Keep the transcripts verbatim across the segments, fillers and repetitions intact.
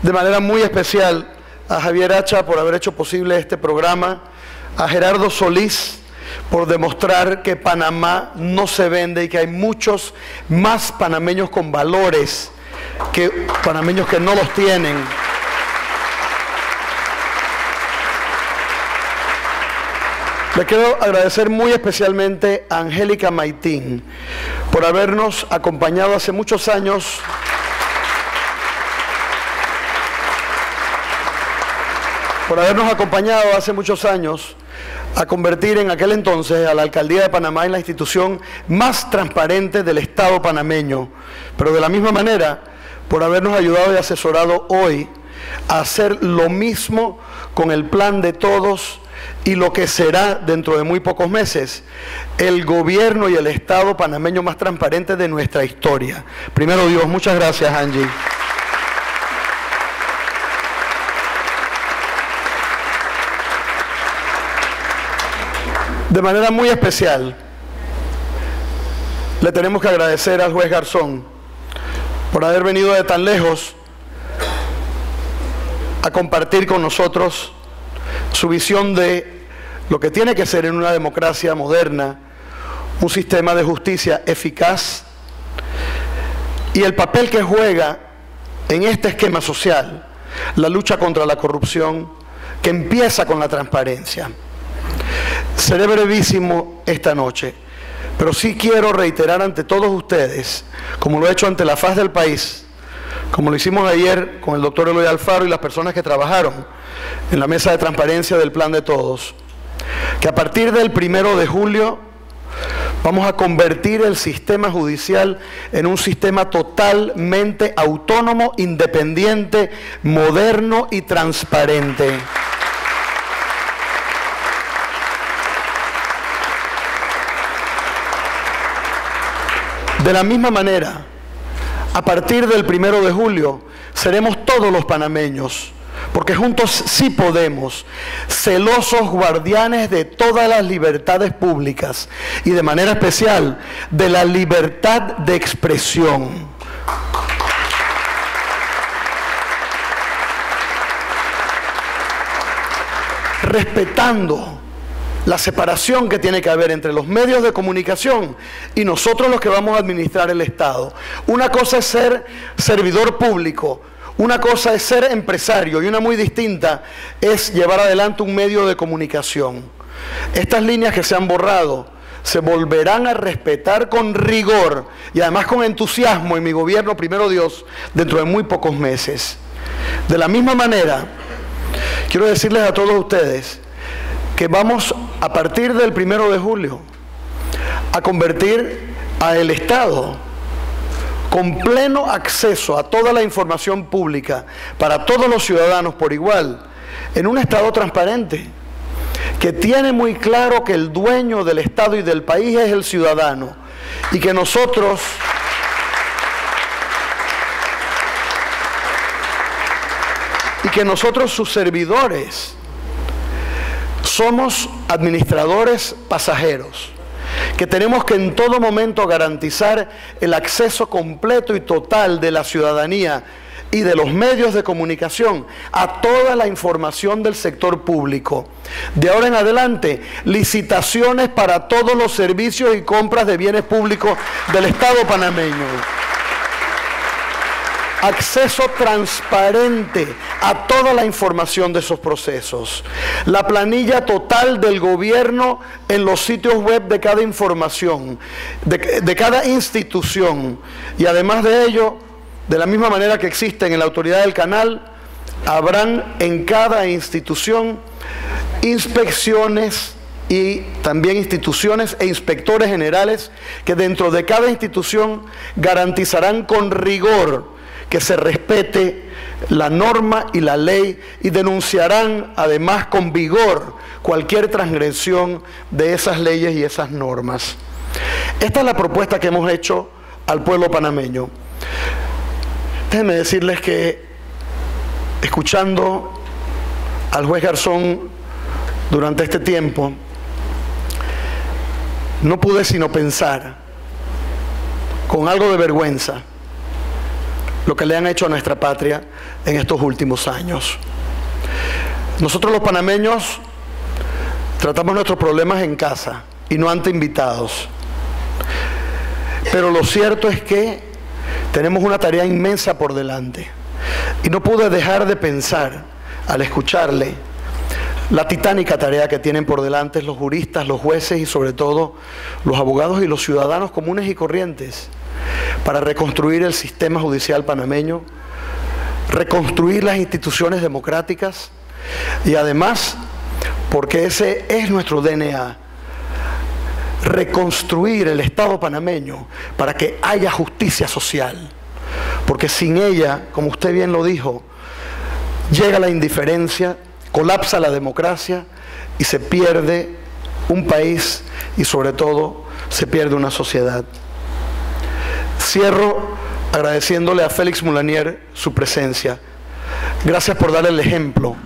de manera muy especial a Javier Hacha por haber hecho posible este programa, a Gerardo Solís por demostrar que Panamá no se vende y que hay muchos más panameños con valores que panameños que no los tienen. Le quiero agradecer muy especialmente a Angélica Maitín por habernos acompañado hace muchos años por habernos acompañado hace muchos años a convertir en aquel entonces a la Alcaldía de Panamá en la institución más transparente del Estado panameño, pero de la misma manera por habernos ayudado y asesorado hoy a hacer lo mismo con el Plan de Todos y lo que será dentro de muy pocos meses el gobierno y el Estado panameño más transparente de nuestra historia. Primero Dios, muchas gracias, Angie. De manera muy especial, le tenemos que agradecer al juez Garzón por haber venido de tan lejos a compartir con nosotros su visión de lo que tiene que ser en una democracia moderna, un sistema de justicia eficaz y el papel que juega en este esquema social la lucha contra la corrupción que empieza con la transparencia. Seré brevísimo esta noche, pero sí quiero reiterar ante todos ustedes, como lo he hecho ante la faz del país, como lo hicimos ayer con el doctor Eloy Alfaro y las personas que trabajaron en la mesa de transparencia del Plan de Todos, que a partir del primero de julio vamos a convertir el sistema judicial en un sistema totalmente autónomo, independiente, moderno y transparente. De la misma manera, a partir del primero de julio, seremos todos los panameños, porque juntos sí podemos, celosos guardianes de todas las libertades públicas y de manera especial de la libertad de expresión. Respetando la separación que tiene que haber entre los medios de comunicación y nosotros los que vamos a administrar el Estado. Una cosa es ser servidor público, una cosa es ser empresario y una muy distinta es llevar adelante un medio de comunicación. Estas líneas que se han borrado se volverán a respetar con rigor y además con entusiasmo en mi gobierno, primero Dios, dentro de muy pocos meses. De la misma manera, quiero decirles a todos ustedes que vamos a partir del primero de julio a convertir al Estado con pleno acceso a toda la información pública para todos los ciudadanos por igual en un Estado transparente que tiene muy claro que el dueño del Estado y del país es el ciudadano y que nosotros y que nosotros sus servidores somos administradores pasajeros, que tenemos que en todo momento garantizar el acceso completo y total de la ciudadanía y de los medios de comunicación a toda la información del sector público. De ahora en adelante, licitaciones para todos los servicios y compras de bienes públicos del Estado panameño. Acceso transparente a toda la información de esos procesos. La planilla total del gobierno en los sitios web de cada información, de, de cada institución. Y además de ello, de la misma manera que existen en la autoridad del canal, habrán en cada institución inspecciones y también instituciones e inspectores generales que dentro de cada institución garantizarán con rigor que se respete la norma y la ley y denunciarán además con vigor cualquier transgresión de esas leyes y esas normas. Esta es la propuesta que hemos hecho al pueblo panameño. Déjenme decirles que escuchando al juez Garzón durante este tiempo, no pude sino pensar con algo de vergüenza lo que le han hecho a nuestra patria en estos últimos años. Nosotros los panameños tratamos nuestros problemas en casa y no ante invitados. Pero lo cierto es que tenemos una tarea inmensa por delante. Y no pude dejar de pensar, al escucharle, la titánica tarea que tienen por delante los juristas, los jueces y sobre todo los abogados y los ciudadanos comunes y corrientes para reconstruir el sistema judicial panameño, reconstruir las instituciones democráticas y además, porque ese es nuestro D N A, reconstruir el Estado panameño para que haya justicia social. Porque sin ella, como usted bien lo dijo, llega la indiferencia, colapsa la democracia y se pierde un país y sobre todo se pierde una sociedad. Cierro agradeciéndole a Félix Moulanier su presencia. Gracias por dar el ejemplo.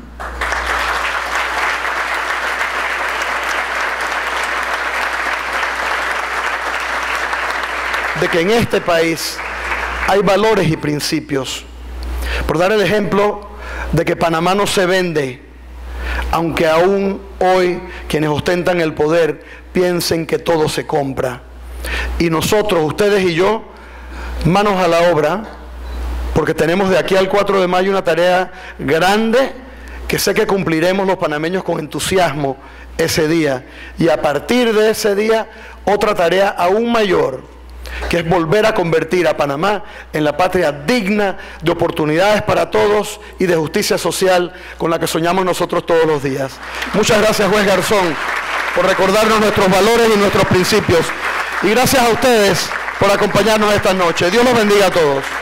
De que en este país hay valores y principios. Por dar el ejemplo de que Panamá no se vende, aunque aún hoy quienes ostentan el poder piensen que todo se compra. Y nosotros, ustedes y yo, manos a la obra, porque tenemos de aquí al cuatro de mayo una tarea grande que sé que cumpliremos los panameños con entusiasmo ese día. Y a partir de ese día, otra tarea aún mayor, que es volver a convertir a Panamá en la patria digna de oportunidades para todos y de justicia social con la que soñamos nosotros todos los días. Muchas gracias, juez Garzón, por recordarnos nuestros valores y nuestros principios. Y gracias a ustedes por acompañarnos esta noche. Dios los bendiga a todos.